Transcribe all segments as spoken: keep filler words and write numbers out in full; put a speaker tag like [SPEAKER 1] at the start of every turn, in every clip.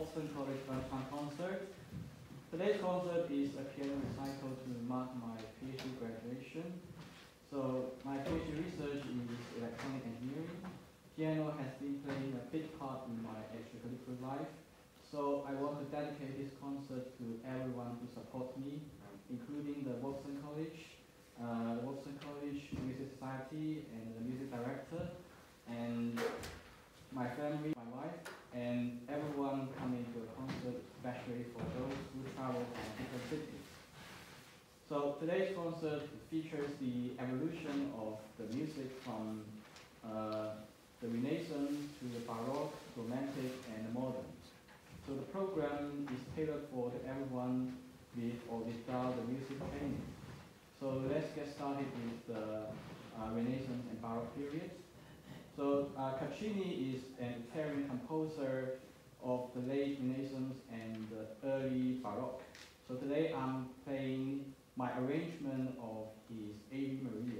[SPEAKER 1] Wolfson College Bernstein concert. Today's concert is a piano recital to mark my PhD graduation. So my PhD research is electronic engineering. Piano has been playing a big part in my extracurricular life. So I want to dedicate this concert to everyone who supports me, including the Wolfson College, uh, the Wolfson College Music Society, and the music director, and my family, my wife, and everyone coming to the concert, especially for those who travel from different cities. So today's concert features the evolution of the music from uh, the Renaissance to the Baroque, Romantic, and the modern. So the program is tailored for everyone with or without the music training. So let's get started with the uh, Renaissance and Baroque periods. So uh, Caccini is an Italian composer of the late Renaissance and the early Baroque. So today I'm playing my arrangement of his Ave Maria.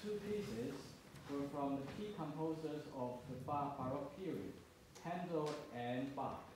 [SPEAKER 1] two pieces were from the key composers of the Bar- Baroque period, Handel and Bach.